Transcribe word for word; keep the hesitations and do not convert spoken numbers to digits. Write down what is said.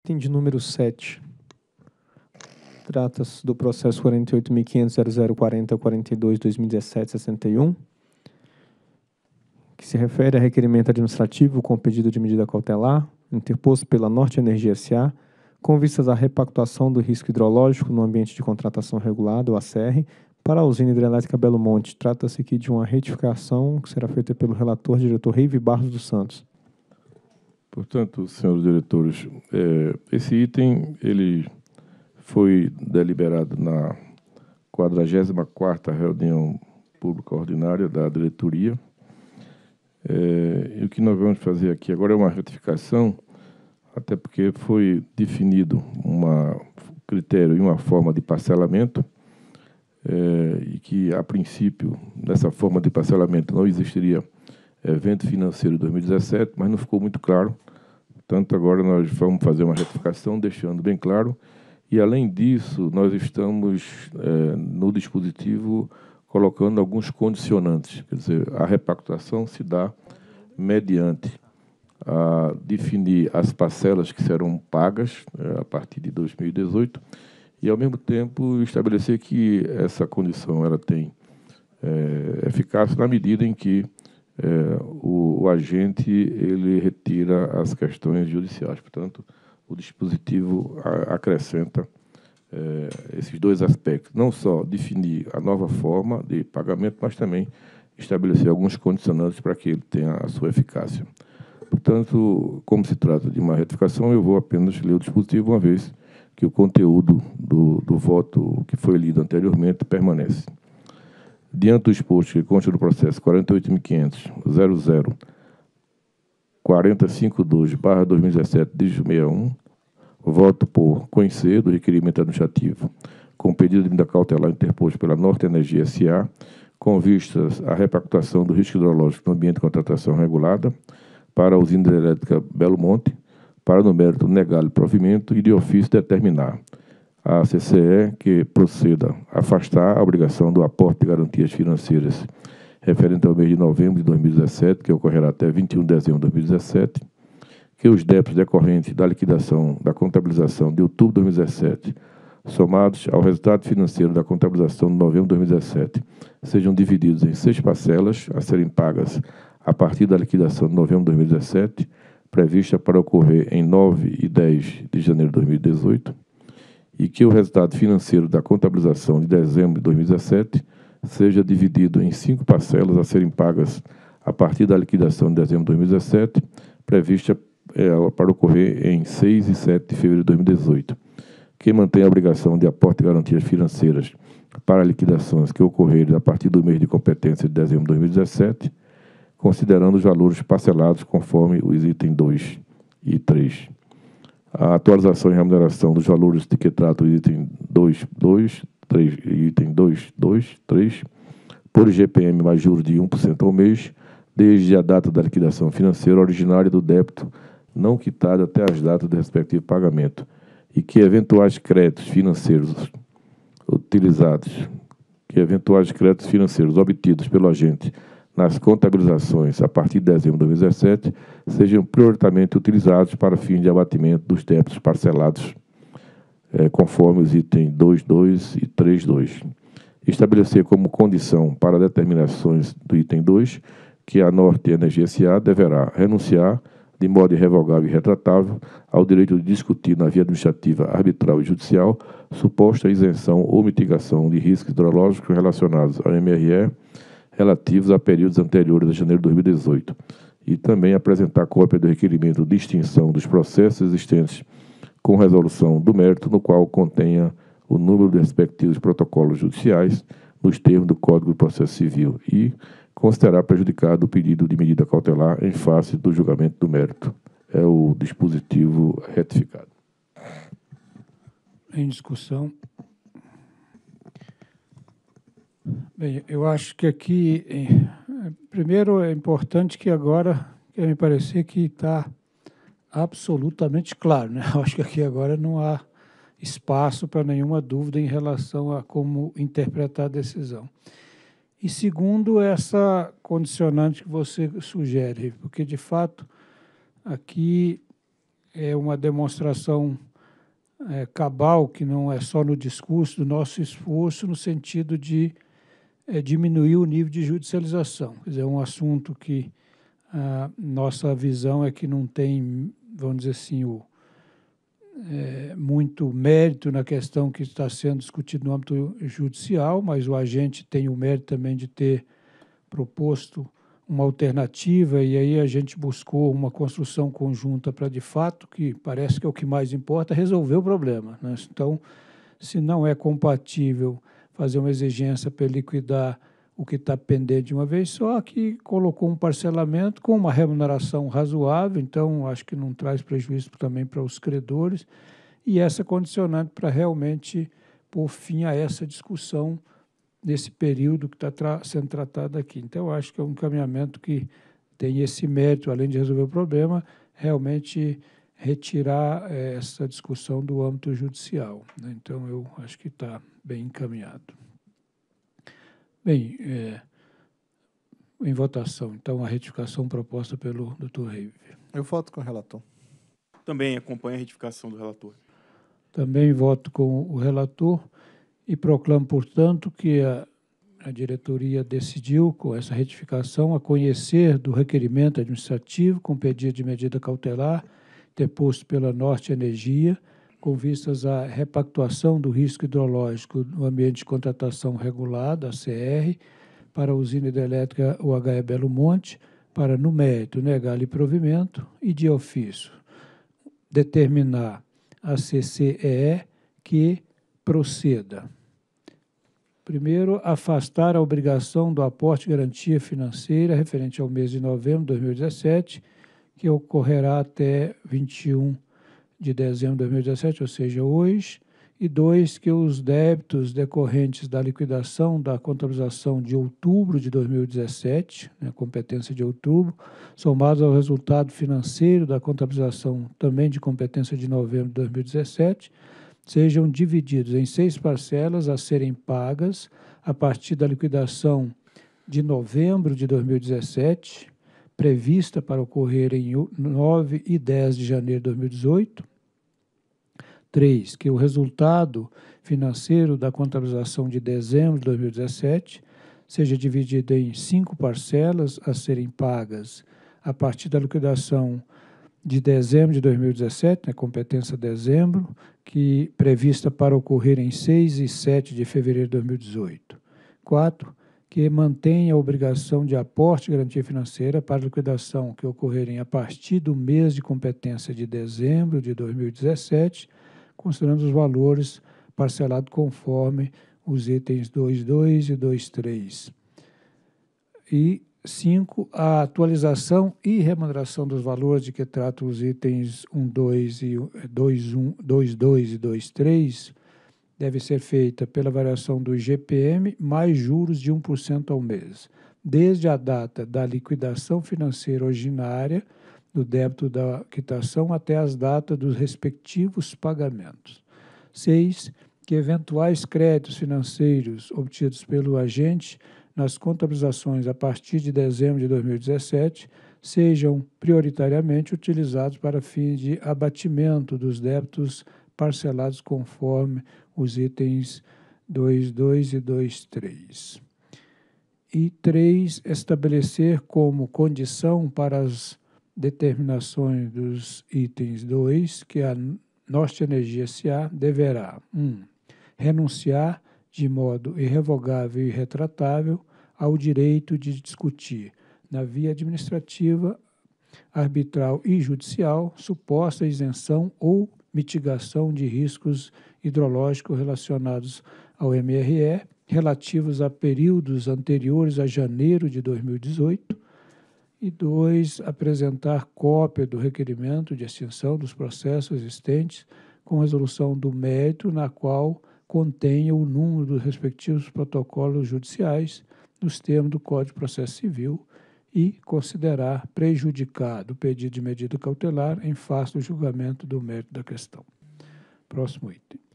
Item de número sete. Trata-se do processo quarenta e oito mil quinhentos ponto zero zero quatro zero quarenta e dois barra dois mil e dezessete sessenta e um, que se refere a requerimento administrativo com pedido de medida cautelar, interposto pela Norte Energia S A, com vistas à repactuação do risco hidrológico no ambiente de contratação regulada, o A C R, para a usina hidrelétrica Belo Monte. Trata-se aqui de uma retificação que será feita pelo relator, diretor Reive Barros dos Santos. Portanto, senhores diretores, é, esse item ele foi deliberado na quadragésima quarta reunião pública ordinária da diretoria. É, e o que nós vamos fazer aqui agora é uma retificação, até porque foi definido um critério e uma forma de parcelamento, é, e que, a princípio, nessa forma de parcelamento não existiria evento financeiro de dois mil e dezessete, mas não ficou muito claro. Portanto, agora nós vamos fazer uma retificação, deixando bem claro. E, além disso, nós estamos, é, no dispositivo, colocando alguns condicionantes. Quer dizer, a repactuação se dá mediante a definir as parcelas que serão pagas, é, a partir de dois mil e dezoito, e, ao mesmo tempo, estabelecer que essa condição ela tem é, eficácia na medida em que É, o, o agente ele retira as questões judiciais. Portanto, o dispositivo a, acrescenta é, esses dois aspectos. Não só definir a nova forma de pagamento, mas também estabelecer alguns condicionantes para que ele tenha a sua eficácia. Portanto, como se trata de uma retificação, eu vou apenas ler o dispositivo, uma vez que o conteúdo do, do voto que foi lido anteriormente permanece. Diante do exposto que consta do processo quarenta e oito mil quinhentos ponto zero zero quatro zero cinco dois barra dois mil e dezessete, dígito sessenta e um, voto por conhecer do requerimento administrativo com pedido de medida cautelar interposto pela Norte Energia S A, com vistas à repactuação do risco hidrológico no ambiente de contratação regulada para a usina hidrelétrica Belo Monte, para, no mérito, negar o provimento e, de ofício, determinar a C C E que proceda a afastar a obrigação do aporte de garantias financeiras referente ao mês de novembro de dois mil e dezessete, que ocorrerá até vinte e um de dezembro de dois mil e dezessete, que os débitos decorrentes da liquidação da contabilização de outubro de dois mil e dezessete, somados ao resultado financeiro da contabilização de novembro de dois mil e dezessete, sejam divididos em seis parcelas a serem pagas a partir da liquidação de novembro de dois mil e dezessete, prevista para ocorrer em nove e dez de janeiro de dois mil e dezoito, e que o resultado financeiro da contabilização de dezembro de dois mil e dezessete seja dividido em cinco parcelas a serem pagas a partir da liquidação de dezembro de dois mil e dezessete, prevista é, para ocorrer em seis e sete de fevereiro de dois mil e dezoito. Que mantém a obrigação de aporte de garantias financeiras para liquidações que ocorrerem a partir do mês de competência de dezembro de dois mil e dezessete, considerando os valores parcelados conforme os itens dois e três. A atualização e remuneração dos valores de que trata o item dois, dois, três e item dois, dois, três, por I G P M mais juros de um por cento ao mês, desde a data da liquidação financeira originária do débito não quitado até as datas do respectivo pagamento, e que eventuais créditos financeiros utilizados, que eventuais créditos financeiros obtidos pelo agente nas contabilizações a partir de dezembro de dois mil e dezessete sejam prioritariamente utilizados para fins de abatimento dos débitos parcelados, é, conforme os itens dois, dois e três, dois. Estabelecer como condição para determinações do item dois que a Norte Energia S A deverá renunciar, de modo irrevogável e retratável, ao direito de discutir na via administrativa, arbitral e judicial suposta isenção ou mitigação de riscos hidrológicos relacionados ao M R E relativos a períodos anteriores a janeiro de dois mil e dezoito, e também apresentar cópia do requerimento de extinção dos processos existentes com resolução do mérito, no qual contenha o número dos respectivos protocolos judiciais nos termos do Código de Processo Civil e considerar prejudicado o pedido de medida cautelar em face do julgamento do mérito. É o dispositivo retificado. Em discussão. Bem, eu acho que aqui, primeiro, é importante que agora, quer me parecer que está absolutamente claro, né? Eu acho que aqui agora não há espaço para nenhuma dúvida em relação a como interpretar a decisão. E segundo, essa condicionante que você sugere, porque, de fato, aqui é uma demonstração é, cabal, que não é só no discurso, do nosso esforço no sentido de é, diminuir o nível de judicialização. Quer dizer, é um assunto que a nossa visão é que não tem, vamos dizer assim, o, é, muito mérito na questão que está sendo discutida no âmbito judicial, mas o agente tem o mérito também de ter proposto uma alternativa, e aí a gente buscou uma construção conjunta para, de fato, que parece que é o que mais importa, resolver o problema, né? Então, se não é compatível fazer uma exigência para liquidar o que está pendente de uma vez só, que colocou um parcelamento com uma remuneração razoável, então acho que não traz prejuízo também para os credores, e essa condicionante para realmente pôr fim a essa discussão nesse período que está tra sendo tratado aqui. Então, eu acho que é um encaminhamento que tem esse mérito, além de resolver o problema, realmente retirar eh, essa discussão do âmbito judicial, né? Então, eu acho que está bem encaminhado. Bem, é, em votação, então, a retificação proposta pelo doutor Reive. Eu voto com o relator. Também acompanho a retificação do relator. Também voto com o relator e proclamo, portanto, que a, a diretoria decidiu, com essa retificação, a conhecer do requerimento administrativo com pedido de medida cautelar interposto pela Norte Energia, com vistas à repactuação do risco hidrológico no ambiente de contratação regulada, a C R, para a usina hidrelétrica U H E Belo Monte, para, no mérito, negar-lhe provimento e, de ofício, determinar a C C E E que proceda. Primeiro, afastar a obrigação do aporte de garantia financeira referente ao mês de novembro de dois mil e dezessete, que ocorrerá até vinte e um de dezembro de dois mil e dezessete, ou seja, hoje. E dois, que os débitos decorrentes da liquidação da contabilização de outubro de dois mil e dezessete, né, competência de outubro, somados ao resultado financeiro da contabilização também de competência de novembro de dois mil e dezessete, sejam divididos em seis parcelas a serem pagas a partir da liquidação de novembro de dois mil e dezessete, prevista para ocorrer em nove e dez de janeiro de dois mil e dezoito. Três, que o resultado financeiro da contabilização de dezembro de dois mil e dezessete seja dividido em cinco parcelas a serem pagas a partir da liquidação de dezembro de dois mil e dezessete, né, competência dezembro, que prevista para ocorrer em seis e sete de fevereiro de dois mil e dezoito. Quatro, que mantenha a obrigação de aporte de garantia financeira para liquidação que ocorrerem a partir do mês de competência de dezembro de dois mil e dezessete, considerando os valores parcelados conforme os itens dois ponto dois e dois ponto três. E cinco, a atualização e remuneração dos valores de que tratam os itens um ponto dois e dois ponto dois e dois ponto três deve ser feita pela variação do I G P M mais juros de um por cento ao mês, desde a data da liquidação financeira ordinária do débito da quitação até as datas dos respectivos pagamentos. Seis, que eventuais créditos financeiros obtidos pelo agente nas contabilizações a partir de dezembro de dois mil e dezessete sejam prioritariamente utilizados para fins de abatimento dos débitos parcelados conforme os itens dois ponto dois e dois ponto três. E três, estabelecer como condição para as determinações dos itens dois que a Norte Energia S A deverá um, renunciar de modo irrevogável e irretratável ao direito de discutir, na via administrativa, arbitral e judicial, suposta isenção ou mitigação de riscos hidrológicos relacionados ao M R E, relativos a períodos anteriores a janeiro de dois mil e dezoito, e dois, apresentar cópia do requerimento de extinção dos processos existentes com resolução do mérito na qual contenha o número dos respectivos protocolos judiciais nos termos do Código de Processo Civil e considerar prejudicado o pedido de medida cautelar em face do julgamento do mérito da questão. Próximo item.